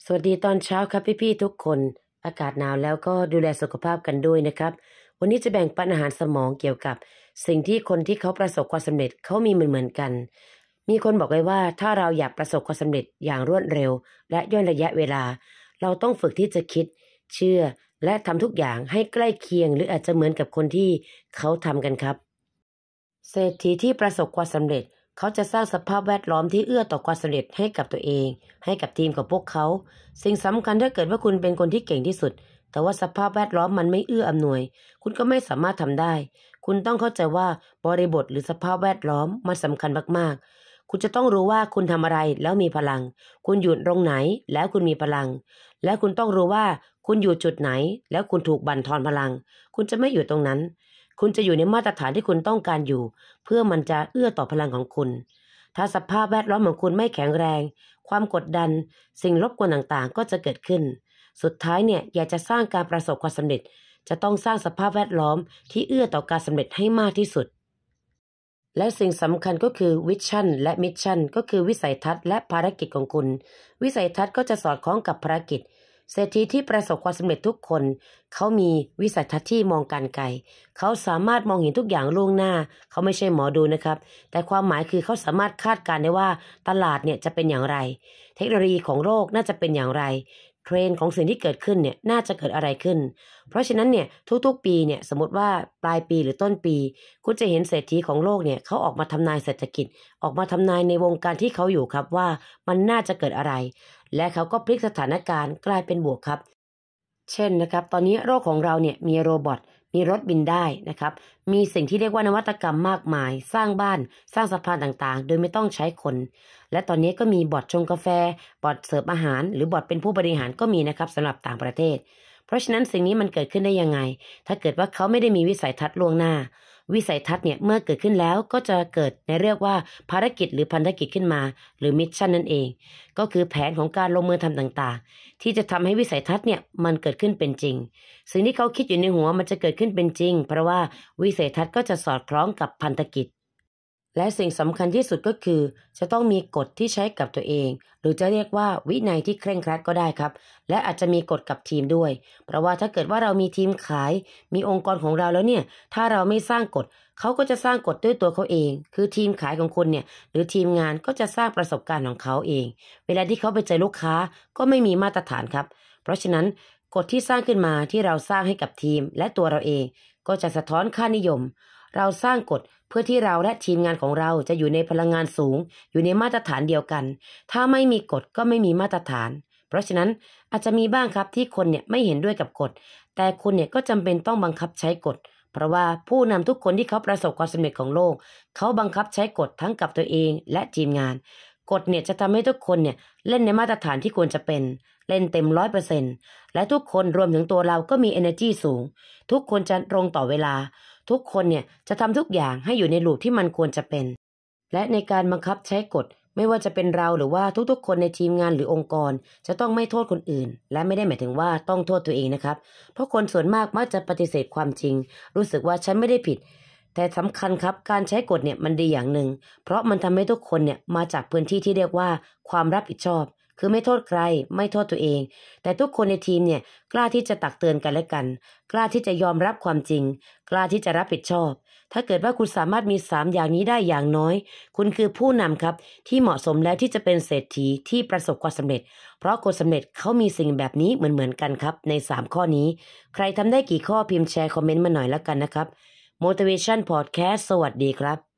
สวัสดีตอนเช้าครับพี่ๆทุกคนอากาศหนาวแล้วก็ดูแลสุขภาพกันด้วยนะครับวันนี้จะแบ่งปันอาหารสมองเกี่ยวกับสิ่งที่คนที่เขาประสบความสำเร็จเขามีเหมือนกันมีคนบอกไว้ว่าถ้าเราอยากประสบความสำเร็จอย่างรวดเร็วและย่นระยะเวลาเราต้องฝึกที่จะคิดเชื่อและทำทุกอย่างให้ใกล้เคียงหรืออาจจะเหมือนกับคนที่เขาทำกันครับเศรษฐีที่ประสบความสำเร็จเขาจะสร้างสภาพแวดล้อมที่เอื้อต่อความสำเร็จให้กับตัวเองให้กับทีมของพวกเขาสิ่งสำคัญถ้าเกิดว่าคุณเป็นคนที่เก่งที่สุดแต่ว่าสภาพแวดล้อมมันไม่เอื้ออำนวยคุณก็ไม่สามารถทำได้คุณต้องเข้าใจว่าบริบทหรือสภาพแวดล้อมมันสำคัญมากๆคุณจะต้องรู้ว่าคุณทำอะไรแล้วมีพลังคุณอยู่ตรงไหนแล้วคุณมีพลังและคุณต้องรู้ว่าคุณอยู่จุดไหนแล้วคุณถูกบั่นทอนพลังคุณจะไม่อยู่ตรงนั้นคุณจะอยู่ในมาตรฐานที่คุณต้องการอยู่เพื่อมันจะเอื้อต่อพลังของคุณถ้าสภาพแวดล้อมของคุณไม่แข็งแรงความกดดันสิ่งรบกวนต่างๆก็จะเกิดขึ้นสุดท้ายอยากจะสร้างการประสบความสำเร็จจะต้องสร้างสภาพแวดล้อมที่เอื้อต่อการสำเร็จให้มากที่สุดและสิ่งสำคัญก็คือวิชั่นและมิชชั่นก็คือวิสัยทัศน์และภารกิจของคุณวิสัยทัศน์ก็จะสอดคล้องกับภารกิจเศรษฐีที่ประสบความสำเร็จทุกคนเขามีวิสัยทัศน์ที่มองการไกลเขาสามารถมองเห็นทุกอย่างล่วงหน้าเขาไม่ใช่หมอดูนะครับแต่ความหมายคือเขาสามารถคาดการณ์ได้ว่าตลาดจะเป็นอย่างไรเทคโนโลยีของโลกน่าจะเป็นอย่างไรเทรนด์ของสิ่งที่เกิดขึ้นน่าจะเกิดอะไรขึ้นเพราะฉะนั้นทุกๆปีสมมติว่าปลายปีหรือต้นปีคุณจะเห็นเศรษฐีของโลกเขาออกมาทำนายเศรษฐกิจออกมาทำนายในวงการที่เขาอยู่ครับว่ามันน่าจะเกิดอะไรและเขาก็พลิกสถานการณ์กลายเป็นบวกครับเช่นนะครับตอนนี้โลกของเรามีโรบอทมีรถบินได้นะครับมีสิ่งที่เรียกว่านวัตกรรมมากมายสร้างบ้านสร้างสะพานต่างๆโดยไม่ต้องใช้คนและตอนนี้ก็มีบอทชงกาแฟบอทเสิร์ฟอาหารหรือบอทเป็นผู้บริหารก็มีนะครับสำหรับต่างประเทศเพราะฉะนั้นสิ่งนี้มันเกิดขึ้นได้ยังไงถ้าเกิดว่าเขาไม่ได้มีวิสัยทัศน์ล่วงหน้าวิสัยทัศน์เมื่อเกิดขึ้นแล้วก็จะเกิดในเรียกว่าภารกิจหรือพันธกิจขึ้นมาหรือมิชชั่นนั่นเองก็คือแผนของการลงมือทำต่างๆที่จะทำให้วิสัยทัศน์มันเกิดขึ้นเป็นจริงสิ่งที่เขาคิดอยู่ในหัวมันจะเกิดขึ้นเป็นจริงเพราะว่าวิสัยทัศน์ก็จะสอดคล้องกับพันธกิจและสิ่งสำคัญที่สุดก็คือจะต้องมีกฎที่ใช้กับตัวเองหรือจะเรียกว่าวินัยที่เคร่งครัดก็ได้ครับและอาจจะมีกฎกับทีมด้วยเพราะว่าถ้าเกิดว่าเรามีทีมขายมีองค์กรของเราแล้วถ้าเราไม่สร้างกฎเขาก็จะสร้างกฎด้วยตัวเขาเองคือทีมขายของคุณหรือทีมงานก็จะสร้างประสบการณ์ของเขาเองเวลาที่เขาไปเจอลูกค้าก็ไม่มีมาตรฐานครับเพราะฉะนั้นกฎที่สร้างขึ้นมาที่เราสร้างให้กับทีมและตัวเราเองก็จะสะท้อนค่านิยมเราสร้างกฎเพื่อที่เราและทีมงานของเราจะอยู่ในพลังงานสูงอยู่ในมาตรฐานเดียวกันถ้าไม่มีกฎก็ไม่มีมาตรฐานเพราะฉะนั้นอาจจะมีบ้างครับที่คนไม่เห็นด้วยกับกฎแต่คุณก็จำเป็นต้องบังคับใช้กฎเพราะว่าผู้นำทุกคนที่เขาประสบความสำเร็จของโลกเขาบังคับใช้กฎทั้งกับตัวเองและทีมงานกฎจะทำให้ทุกคนเล่นในมาตรฐานที่ควรจะเป็นเล่นเต็ม 100% และทุกคนรวมถึงตัวเราก็มี energy สูงทุกคนจะตรงต่อเวลาทุกคนจะทำทุกอย่างให้อยู่ในลูปที่มันควรจะเป็นและในการบังคับใช้กฎไม่ว่าจะเป็นเราหรือว่าทุกๆคนในทีมงานหรือองค์กรจะต้องไม่โทษคนอื่นและไม่ได้หมายถึงว่าต้องโทษตัวเองนะครับเพราะคนส่วนมากมักจะปฏิเสธความจริงรู้สึกว่าฉันไม่ได้ผิดแต่สำคัญครับการใช้กฎมันดีอย่างหนึ่งเพราะมันทำให้ทุกคนมาจากพื้นที่ที่เรียกว่าความรับผิดชอบคือไม่โทษใครไม่โทษตัวเองแต่ทุกคนในทีมกล้าที่จะตักเตือนกันและกันกล้าที่จะยอมรับความจริงกล้าที่จะรับผิดชอบถ้าเกิดว่าคุณสามารถมี3อย่างนี้ได้อย่างน้อยคุณคือผู้นำครับที่เหมาะสมแล้วที่จะเป็นเศรษฐีที่ประสบความสำเร็จเพราะคนสำเร็จเขามีสิ่งแบบนี้เหมือนกันครับใน3ข้อนี้ใครทำได้กี่ข้อพิมพ์แชร์คอมเมนต์มาหน่อยแล้วกันนะครับ Motivation Podcast สวัสดีครับ